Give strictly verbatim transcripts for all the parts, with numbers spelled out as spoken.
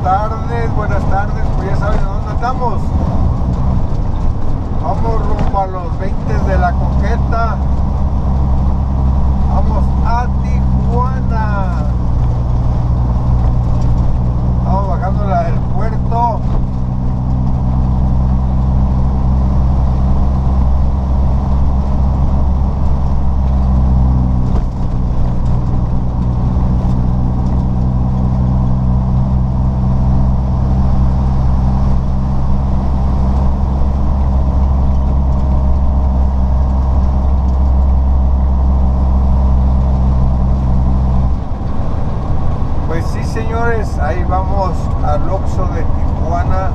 tardes, buenas tardes, pues ya saben a dónde andamos. Vamos rumbo a los veinte de la Coqueta. Vamos a Tijuana. Vamos bajando la del puerto. Señores, ahí vamos al Oxxo de Tijuana.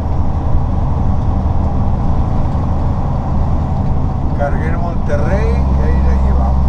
Cargué en Monterrey y ahí la llevamos.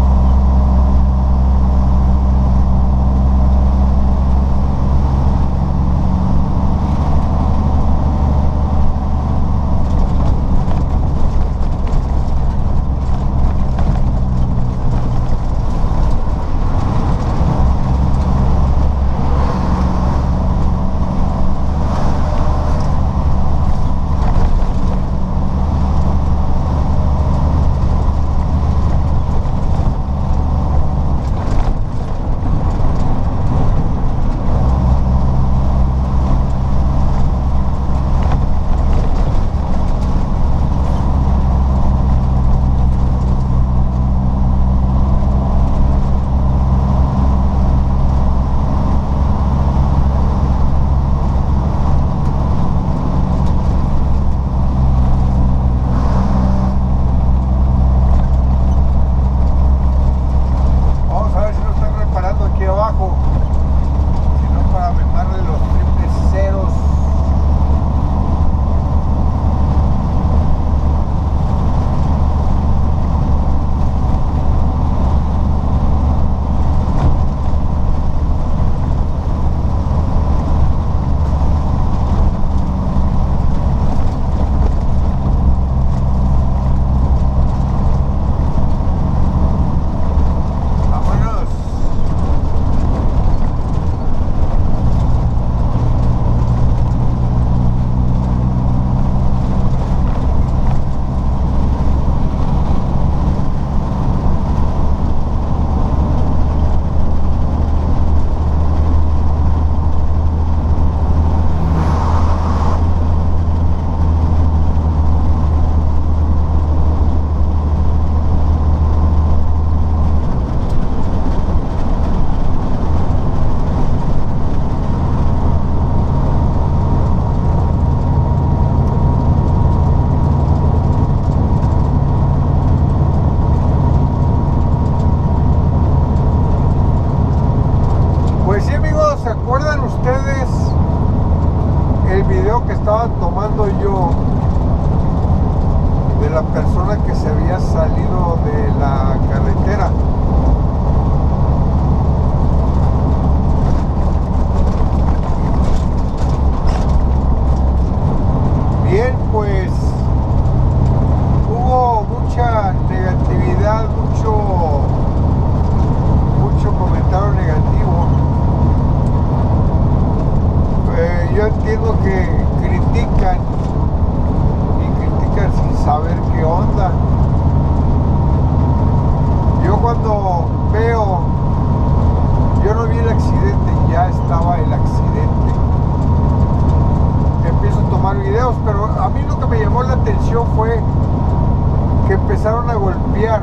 ¿Se acuerdan ustedes el video que estaba tomando yo de la persona que se había salido de la carretera? Bien, pues hubo mucha negatividad, mucho, mucho comentario negativo. Eh, yo entiendo que critican y critican sin saber qué onda. Yo cuando veo, yo no vi el accidente, ya estaba el accidente. Empiezo a tomar videos, pero a mí lo que me llamó la atención fue que empezaron a golpear.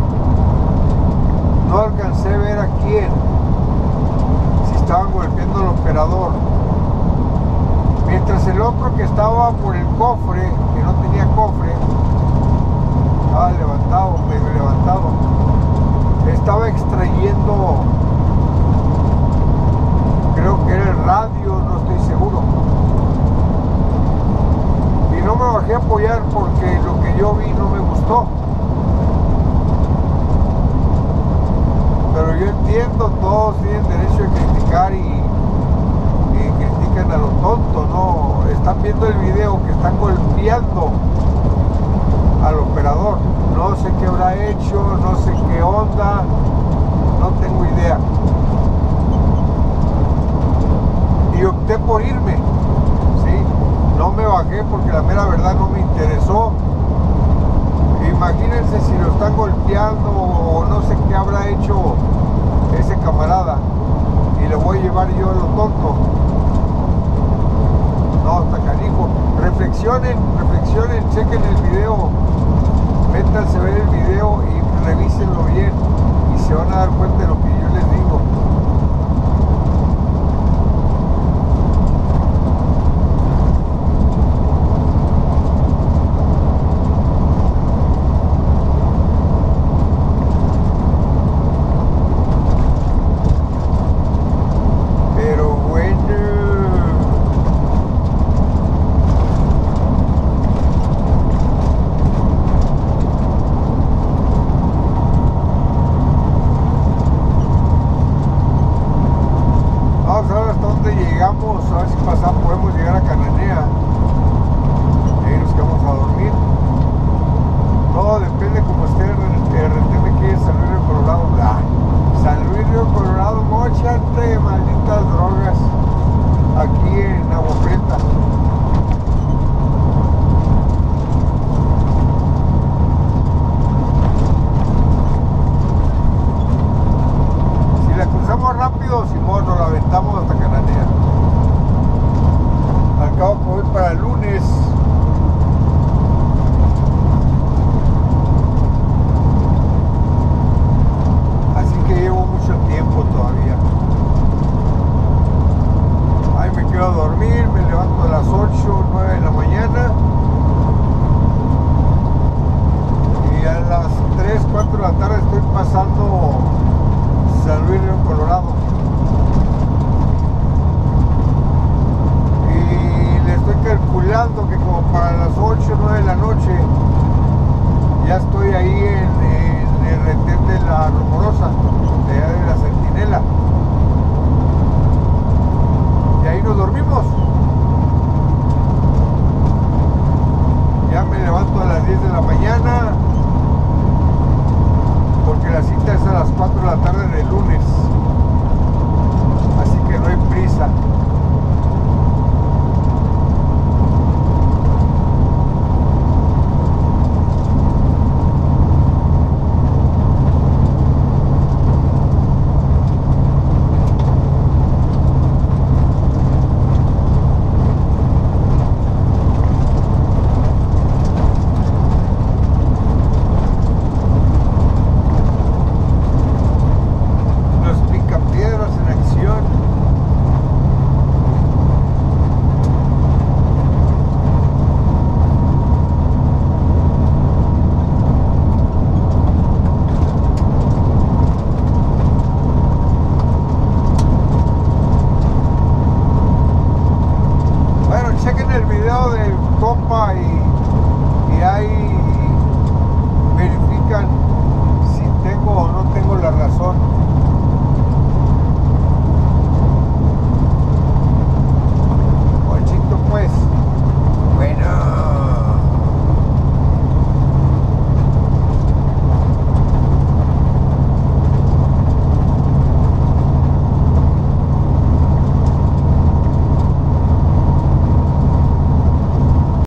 No alcancé a ver a quién, si estaban golpeando al operador. Mientras el otro que estaba por el cofre, que no tenía cofre, estaba levantado, medio levantado, estaba extrayendo, creo que era el radio, no estoy seguro. Y no me bajé a apoyar porque lo que yo vi no me gustó. Pero yo entiendo, todos tienen derecho a criticar y, y critican a lo tonto, ¿no? Están viendo el video que están golpeando al operador. No sé qué habrá hecho, no sé qué onda, no tengo idea. y opté por irme, ¿sí? No me bajé porque la mera verdad no me interesó. Imagínense si lo están golpeando o no sé qué habrá hecho ese camarada y le voy a llevar yo lo tonto. No, hasta canijo. Reflexionen, reflexionen, chequen el video, métanse a ver el video y revísenlo bien y se van a dar cuenta de lo que yo les digo. A ver si pasamos, podemos llegar a Cananea y ahí nos quedamos a dormir. Todo depende como esté el retén que es San Luis Río Colorado. Ah, San Luis Río Colorado, mochate malditas drogas aquí en Agua Prieta. Si la cruzamos rápido, Simón, nos la aventamos hasta Cananea. Al cabo que voy para el lunes. Así que llevo mucho tiempo todavía. Ahí me quedo a dormir, me levanto a las ocho, nueve de la mañana. Y a las tres, cuatro de la tarde estoy pasando San Luis Río Colorado. Estoy calculando que como para las ocho o nueve de la noche ya estoy ahí en, en el retén de la Rumorosa, de allá de la Centinela. Y ahí nos dormimos. Ya me levanto a las diez de la mañana porque la cita es a las cuatro de la tarde del lunes. Así que no hay prisa. Y, y ahí verifican si tengo o no tengo la razón.